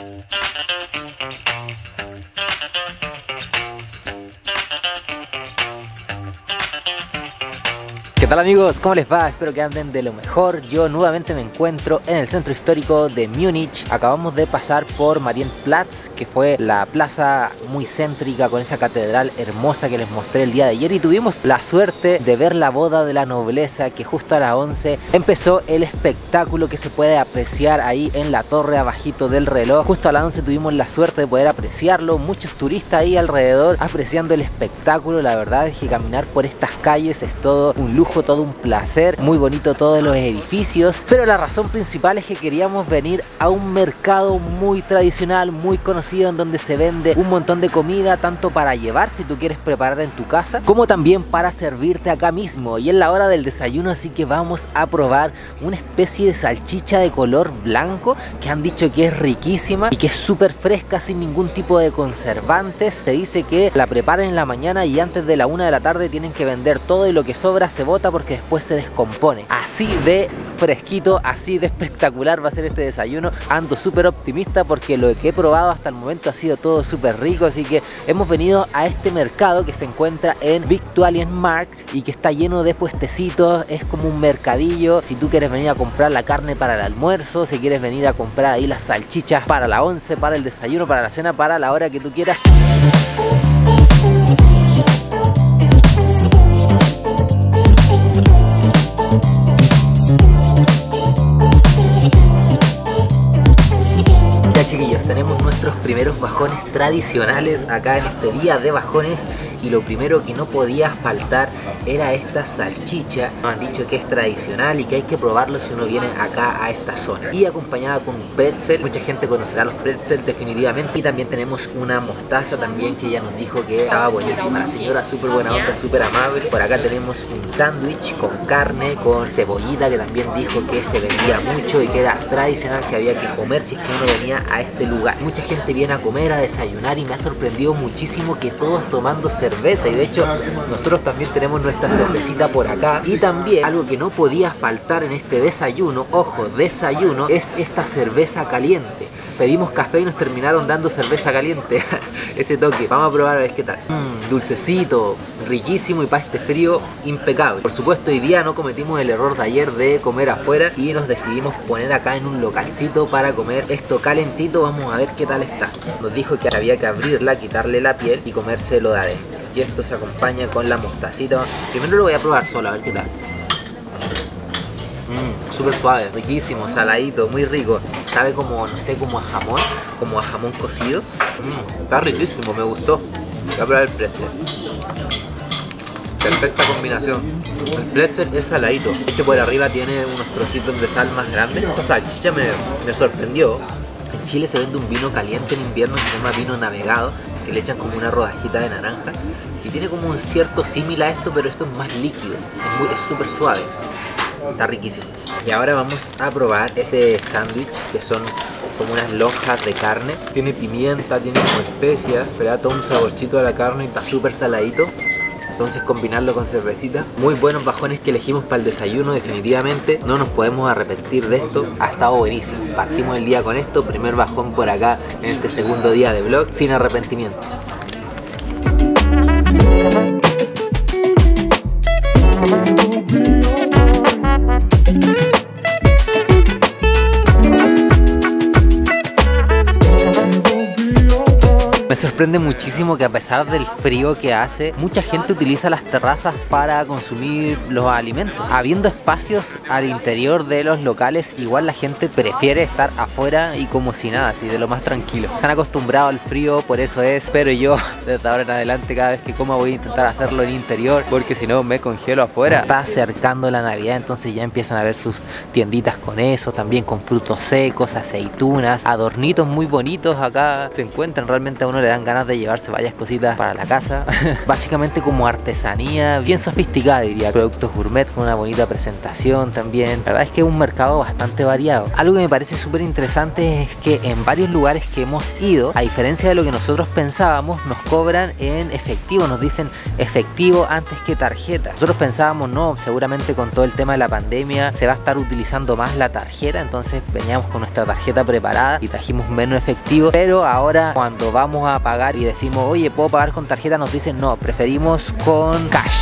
¿Qué tal amigos? ¿Cómo les va? Espero que anden de lo mejor. Yo nuevamente me encuentro en el centro histórico de Múnich. Acabamos de pasar por Marienplatz, que fue la plaza muy céntrica con esa catedral hermosa que les mostré el día de ayer, y tuvimos la suerte de ver la boda de la nobleza, que justo a las 11 empezó el espectáculo que se puede apreciar ahí en la torre abajito del reloj. Justo a las 11 tuvimos la suerte de poder apreciarlo, muchos turistas ahí alrededor apreciando el espectáculo. La verdad es que caminar por estas calles es todo un lujo, todo un placer, muy bonito todos los edificios, pero la razón principal es que queríamos venir a un mercado muy tradicional, muy conocido, en donde se vende un montón de comida, tanto para llevar si tú quieres preparar en tu casa, como también para servirte acá mismo. Y es la hora del desayuno, así que vamos a probar una especie de salchicha de color blanco que han dicho que es riquísima y que es súper fresca, sin ningún tipo de conservantes. Se dice que la preparen en la mañana y antes de la 1 de la tarde tienen que vender todo, y lo que sobra se bota porque después se descompone. Así de fresquito, así de espectacular va a ser este desayuno. Ando súper optimista porque lo que he probado hasta el momento ha sido todo súper rico, así que hemos venido a este mercado que se encuentra en Viktualienmarkt y que está lleno de puestecitos. Es como un mercadillo. Si tú quieres venir a comprar la carne para el almuerzo, si quieres venir a comprar ahí las salchichas para la 11, para el desayuno, para la cena, para la hora que tú quieras. Chiquillos, tenemos nuestros primeros bajones tradicionales acá en este día de bajones, y lo primero que no podía faltar era esta salchicha. Nos han dicho que es tradicional y que hay que probarlo si uno viene acá a esta zona, y acompañada con un pretzel. Mucha gente conocerá los pretzels definitivamente, y también tenemos una mostaza también que ella nos dijo que estaba buenísima. La señora súper buena onda, súper amable. Por acá tenemos un sándwich con carne, con cebollita, que también dijo que se vendía mucho y que era tradicional, que había que comer si es que uno venía a este lugar. Mucha gente viene a comer, a desayunar, y me ha sorprendido muchísimo que todos tomando cerveza, y de hecho nosotros también tenemos nuestra cervecita por acá. Y también algo que no podía faltar en este desayuno, ojo, desayuno, es esta cerveza caliente. Pedimos café y nos terminaron dando cerveza caliente. Ese toque, vamos a probar a ver qué tal. Dulcecito, riquísimo, y para este frío impecable. Por supuesto, hoy día no cometimos el error de ayer de comer afuera y nos decidimos poner acá en un localcito para comer esto calentito. Vamos a ver qué tal está. Nos dijo que había que abrirla, quitarle la piel y comérselo de adentro. Y esto se acompaña con la mostacita. Primero lo voy a probar solo, a ver qué tal. Súper suave, riquísimo, saladito, muy rico. Sabe como, no sé, como a jamón cocido. Está riquísimo, me gustó. Voy a probar el pretzel. Perfecta combinación. El pretzel es saladito. De hecho, por arriba tiene unos trocitos de sal más grandes. Esta salchicha me sorprendió. En Chile se vende un vino caliente en invierno que se llama vino navegado, que le echan como una rodajita de naranja. Y tiene como un cierto símil a esto, pero esto es más líquido. Es súper suave. Está riquísimo. Y ahora vamos a probar este sándwich, que son como unas lonjas de carne. Tiene pimienta, tiene como especias, pero da todo un saborcito a la carne y está súper saladito. Entonces combinarlo con cervecita. Muy buenos bajones que elegimos para el desayuno, definitivamente. No nos podemos arrepentir de esto. Ha estado buenísimo. Partimos el día con esto. Primer bajón por acá en este segundo día de vlog, sin arrepentimiento. Me sorprende muchísimo que a pesar del frío que hace, mucha gente utiliza las terrazas para consumir los alimentos. Habiendo espacios al interior de los locales, igual la gente prefiere estar afuera y como si nada, así de lo más tranquilo. Están acostumbrados al frío, por eso es. Pero yo, desde ahora en adelante, cada vez que coma voy a intentar hacerlo en interior, porque si no me congelo afuera. Está acercando la Navidad, entonces ya empiezan a ver sus tienditas con eso, también con frutos secos, aceitunas, adornitos muy bonitos acá se encuentran. Realmente a uno le dan ganas de llevarse varias cositas para la casa. Básicamente como artesanía bien sofisticada, diría. Productos gourmet con una bonita presentación también. La verdad es que es un mercado bastante variado. Algo que me parece súper interesante es que en varios lugares que hemos ido, a diferencia de lo que nosotros pensábamos, nos cobran en efectivo, nos dicen efectivo antes que tarjeta. Nosotros pensábamos, no, seguramente con todo el tema de la pandemia se va a estar utilizando más la tarjeta, entonces veníamos con nuestra tarjeta preparada y trajimos menos efectivo, pero ahora cuando vamos a pagar y decimos, oye, ¿puedo pagar con tarjeta? Nos dicen, no, preferimos con cash.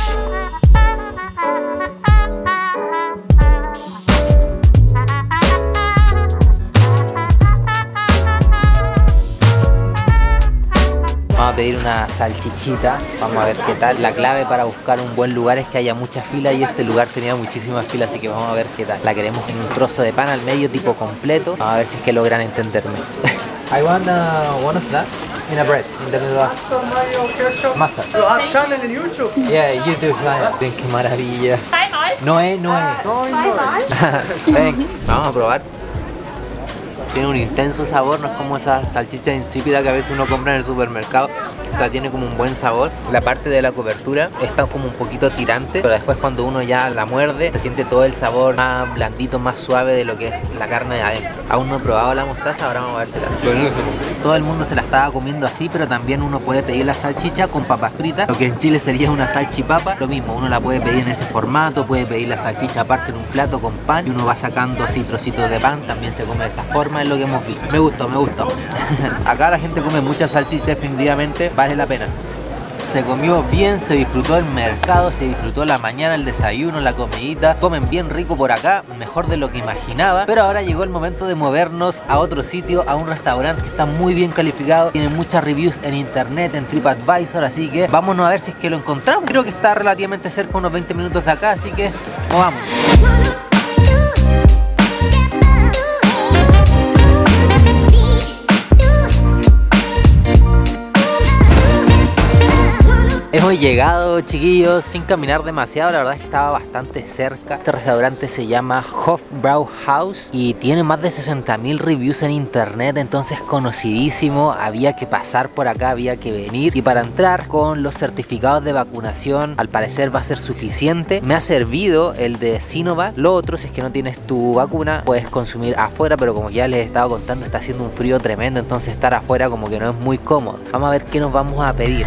Vamos a pedir una salchichita, vamos a ver qué tal. La clave para buscar un buen lugar es que haya mucha fila y este lugar tenía muchísimas filas, así que vamos a ver qué tal. La queremos en un trozo de pan al medio, tipo completo. Vamos a ver si es que logran entenderme. I want one of that in a bread, in the middle of mustard. You have channel in YouTube? Yeah, YouTube. Ven, qué maravilla. No es. Thanks. Vamos a probar. Tiene un intenso sabor, no es como esa salchicha insípida que a veces uno compra en el supermercado. Esta tiene como un buen sabor. La parte de la cobertura está como un poquito tirante, pero después cuando uno ya la muerde se siente todo el sabor más blandito, más suave de lo que es la carne de adentro. Aún no he probado la mostaza, ahora vamos a ver qué tal. Buenísimo. Todo el mundo se la estaba comiendo así, pero también uno puede pedir la salchicha con papas fritas, lo que en Chile sería una salchipapa. Lo mismo, uno la puede pedir en ese formato, puede pedir la salchicha aparte en un plato con pan y uno va sacando así trocitos de pan, también se come de esa forma, es lo que hemos visto. Me gustó. Acá la gente come mucha salchicha, definitivamente vale la pena. Se comió bien, se disfrutó el mercado, se disfrutó la mañana, el desayuno, la comidita. Comen bien rico por acá, mejor de lo que imaginaba. Pero ahora llegó el momento de movernos a otro sitio, a un restaurante que está muy bien calificado. Tiene muchas reviews en internet, en TripAdvisor, así que vámonos a ver si es que lo encontramos. Creo que está relativamente cerca, unos 20 minutos de acá, así que vamos. Hemos llegado, chiquillos, sin caminar demasiado, la verdad es que estaba bastante cerca. Este restaurante se llama Hofbrauhaus y tiene más de 60.000 reviews en internet, entonces conocidísimo. Había que pasar por acá, había que venir, y para entrar con los certificados de vacunación al parecer va a ser suficiente. Me ha servido el de Sinovac. Lo otro, si es que no tienes tu vacuna, puedes consumir afuera, pero como ya les he estado contando, está haciendo un frío tremendo, entonces estar afuera como que no es muy cómodo. Vamos a ver qué nos vamos a pedir.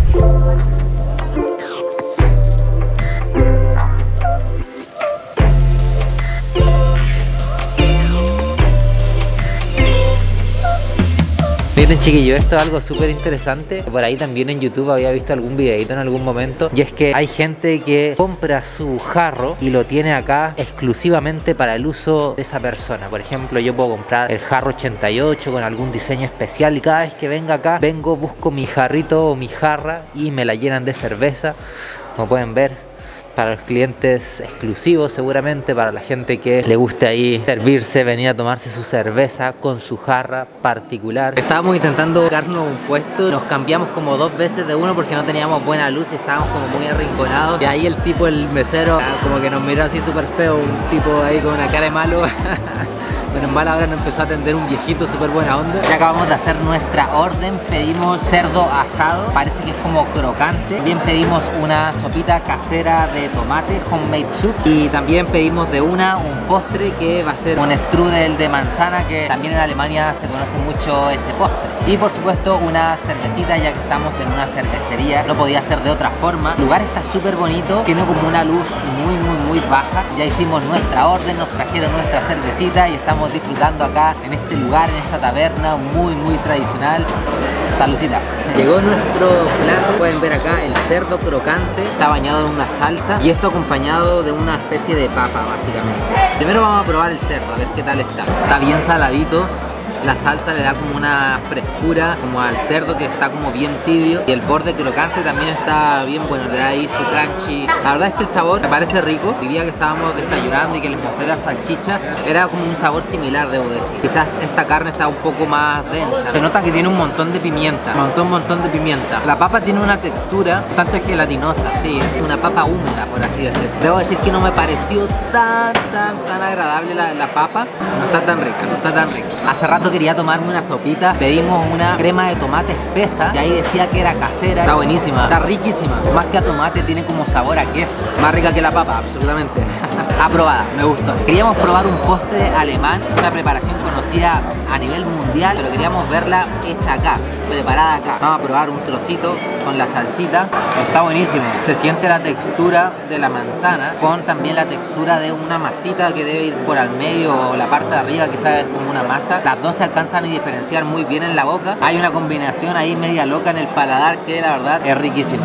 Miren, chiquillos, esto es algo súper interesante. Por ahí también en YouTube había visto algún videito en algún momento, y es que hay gente que compra su jarro y lo tiene acá exclusivamente para el uso de esa persona. Por ejemplo, yo puedo comprar el jarro 88 con algún diseño especial y cada vez que venga acá, busco mi jarrito o mi jarra y me la llenan de cerveza, como pueden ver. Para los clientes exclusivos, seguramente para la gente que le guste ahí servirse, venir a tomarse su cerveza con su jarra particular. Estábamos intentando buscarnos un puesto, nos cambiamos como 2 veces de uno porque no teníamos buena luz y estábamos como muy arrinconados, y ahí el tipo, el mesero, como que nos miró así súper feo, un tipo ahí con una cara de malo. Menos mal ahora nos empezó a atender un viejito súper buena onda. Ya acabamos de hacer nuestra orden, pedimos cerdo asado, parece que es como crocante. También pedimos una sopita casera de tomate, homemade soup. Y también pedimos de un postre que va a ser un strudel de manzana, que también en Alemania se conoce mucho ese postre. Y por supuesto una cervecita, ya que estamos en una cervecería, no podía ser de otra forma. El lugar está súper bonito, tiene como una luz muy baja. Ya hicimos nuestra orden, nos trajeron nuestra cervecita y estamos disfrutando acá en este lugar, en esta taberna muy tradicional. Saludcita. Llegó nuestro plato, pueden ver acá el cerdo crocante, está bañado en una salsa y esto acompañado de una especie de papa básicamente. Primero vamos a probar el cerdo, a ver qué tal está. Está bien saladito. La salsa le da como una frescura como al cerdo, que está como bien tibio, y el borde crocante también está bien bueno, le da ahí su crunchy. La verdad es que el sabor me parece rico. El día que estábamos desayunando y que les mostré la salchicha, era como un sabor similar, debo decir. Quizás esta carne está un poco más densa. Se nota que tiene un montón de pimienta, montón de pimienta. La papa tiene una textura bastante gelatinosa, sí, una papa húmeda, por así decirlo. Debo decir que no me pareció tan agradable la papa. No está tan rica, Hace rato justo quería tomarme una sopita. Pedimos una crema de tomate espesa, que ahí decía que era casera. Está buenísima, está riquísima. Más que a tomate, tiene como sabor a queso. Más rica que la papa, absolutamente. Aprobada, me gustó. Queríamos probar un postre alemán, una preparación conocida a nivel mundial, pero queríamos verla hecha acá, preparada acá. Vamos a probar un trocito con la salsita. Está buenísimo. Se siente la textura de la manzana con también la textura de una masita que debe ir por al medio o la parte de arriba, quizás es como una masa. Las dos se alcanzan a diferenciar muy bien en la boca. Hay una combinación ahí media loca en el paladar que la verdad es riquísima.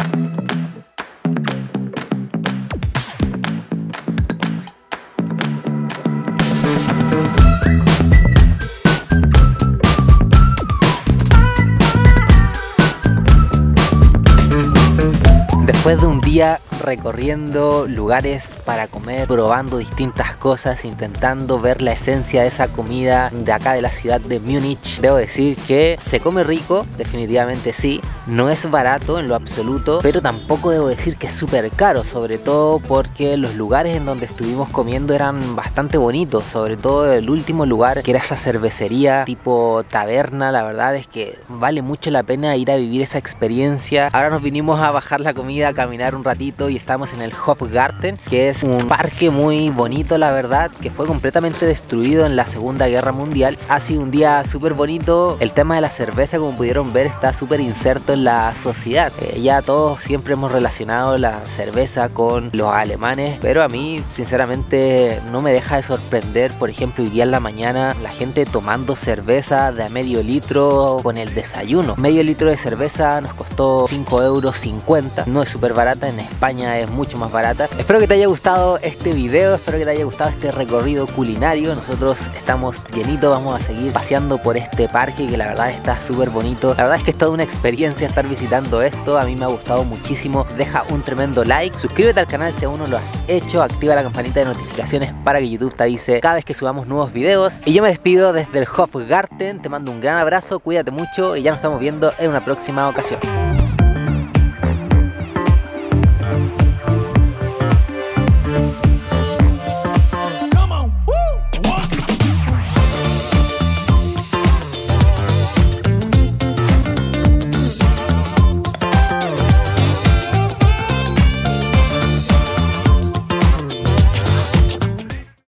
Después de un día recorriendo lugares para comer, probando distintas cosas, intentando ver la esencia de esa comida de acá de la ciudad de Múnich, debo decir que se come rico, definitivamente sí. No es barato en lo absoluto, pero tampoco debo decir que es súper caro, sobre todo porque los lugares en donde estuvimos comiendo eran bastante bonitos, sobre todo el último lugar, que era esa cervecería tipo taberna. La verdad es que vale mucho la pena ir a vivir esa experiencia. Ahora nos vinimos a bajar la comida, a caminar un ratito y estamos en el Hofgarten, que es un parque muy bonito, la verdad, que fue completamente destruido en la Segunda Guerra Mundial. Ha sido un día súper bonito. El tema de la cerveza, como pudieron ver, está súper inserto en la sociedad. Ya todos siempre hemos relacionado la cerveza con los alemanes, pero a mí sinceramente no me deja de sorprender. Por ejemplo, hoy día en la mañana la gente tomando cerveza de a medio litro con el desayuno. Medio litro de cerveza nos costó 5,50 €. No es súper barata, en España es mucho más barata. Espero que te haya gustado este video, espero que te haya gustado este recorrido culinario. Nosotros estamos llenitos, vamos a seguir paseando por este parque que la verdad está súper bonito. La verdad es que es toda una experiencia estar visitando esto, a mí me ha gustado muchísimo. Deja un tremendo like, suscríbete al canal si aún no lo has hecho, activa la campanita de notificaciones para que YouTube te avise cada vez que subamos nuevos videos. Y yo me despido desde el Hofgarten, te mando un gran abrazo, cuídate mucho y ya nos estamos viendo en una próxima ocasión.